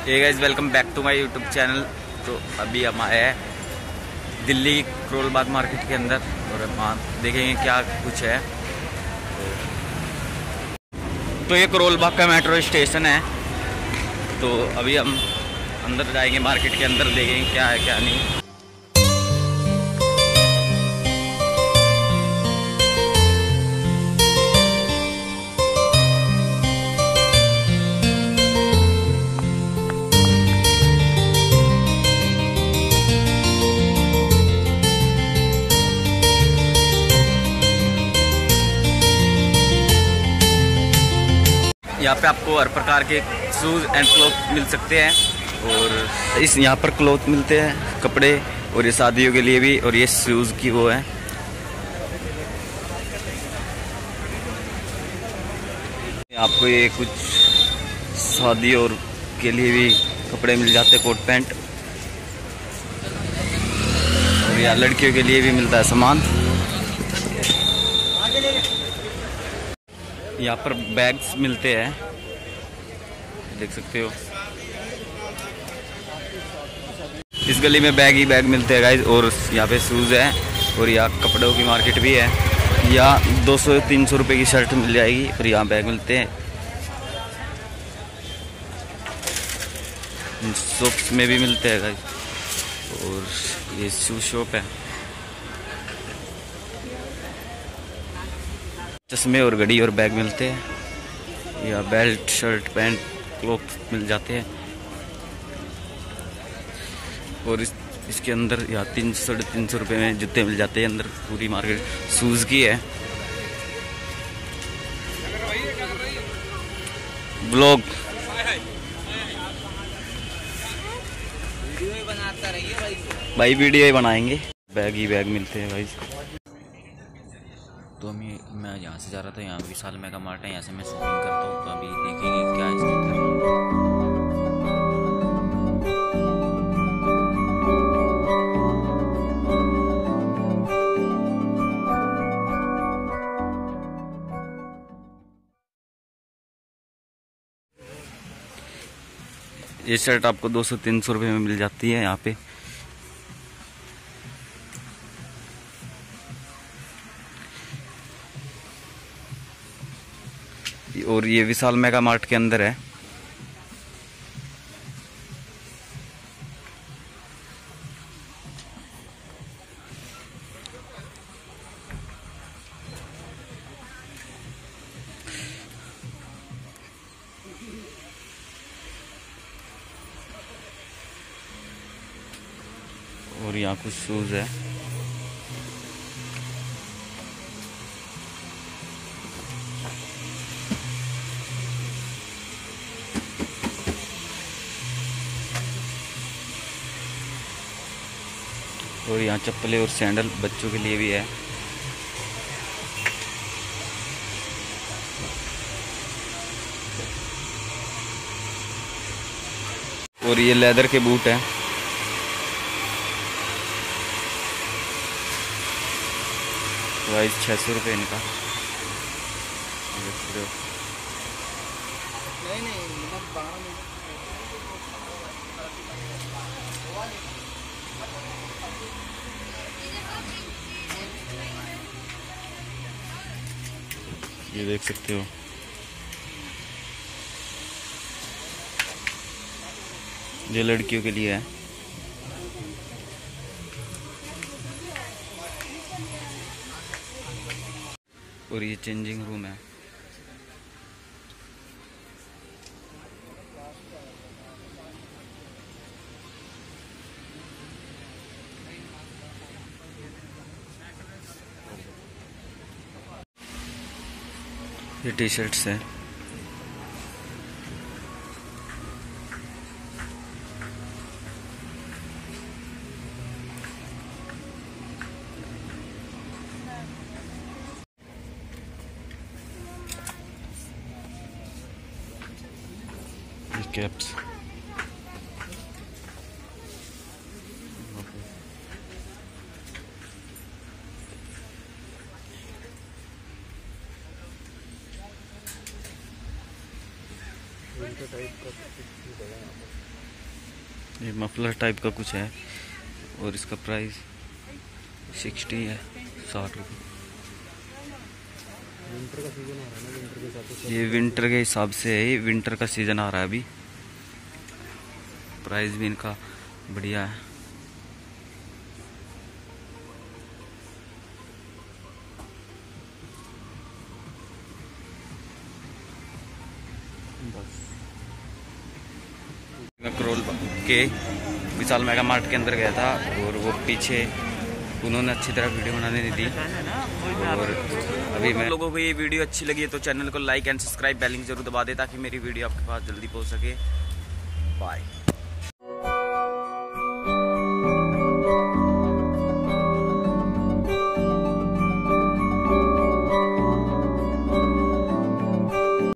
Hey guys, welcome back to my YouTube channel. तो अभी हम आए हैं दिल्ली करोल बाग मार्केट के अंदर और वहाँ देखेंगे क्या कुछ है। तो ये करोल बाग का मेट्रो स्टेशन है। तो अभी हम अंदर जाएंगे, मार्केट के अंदर देखेंगे क्या है क्या नहीं। यहाँ पे आपको हर प्रकार के शूज़ एंड क्लॉथ मिल सकते हैं और इस यहाँ पर क्लॉथ मिलते हैं, कपड़े, और ये शादियों के लिए भी, और ये शूज़ की वो है। आपको ये कुछ शादी और के लिए भी कपड़े मिल जाते हैं, कोट पैंट, और यहाँ लड़कियों के लिए भी मिलता है सामान। यहाँ पर बैग्स मिलते हैं, देख सकते हो। इस गली में बैग ही बैग मिलते हैं गाइज, और यहाँ पे शूज़ है और यहाँ कपड़ों की मार्केट भी है। यहाँ 200-300 रुपये की शर्ट मिल जाएगी और यहाँ बैग मिलते हैं। शॉप्स में भी मिलते हैं गाइज, और ये शू शॉप है। चश्मे और घड़ी और बैग मिलते हैं। या बेल्ट, शर्ट, पैंट, क्लॉथ मिल जाते हैं। और इसके अंदर या 300-350 रुपये में जूते मिल जाते हैं। अंदर पूरी मार्केट शूज़ की है। ब्लॉग भाई वीडियो ही बनाएंगे। बैग ही बैग मिलते हैं भाई। तो मैं यहाँ से जा रहा था, यहाँ विशाल मेगा मार्ट है, यहाँ से मैं शॉपिंग करता हूँ। तो अभी देखेंगे क्या है। ये शर्ट आपको 200-300 रुपये में मिल जाती है यहाँ पे। और ये विशाल मेगा मार्ट के अंदर है। और यहाँ कुछ शूज़ है। और यहाँ चप्पलें और सैंडल बच्चों के लिए भी है। और ये लेदर के बूट हैं। प्राइस 600 रुपये इनका। ये देख सकते हो। ये लड़कियों के लिए है। और ये चेंजिंग रूम है। ये टी शर्ट्स है। ये कैप्स। टाइप का कुछ भी है यहाँ पर। ये मफलर टाइप का कुछ है और इसका प्राइस 60 है, 60 रुपये। विंटर का सीजन आ रहा है ना, विंटर के हिसाब से ये विंटर के हिसाब से है, विंटर का सीजन आ रहा है अभी। प्राइस भी इनका बढ़िया है। मैं करोल के विशाल मेगा मार्ट के अंदर गया था और वो पीछे उन्होंने अच्छी तरह वीडियो बनाने नहीं दी। और अभी मैं लोगों को ये वीडियो अच्छी लगी है तो चैनल को लाइक एंड सब्सक्राइब बेल जरूर दबा दे ताकि मेरी वीडियो आपके पास जल्दी पहुंच सके। बाय।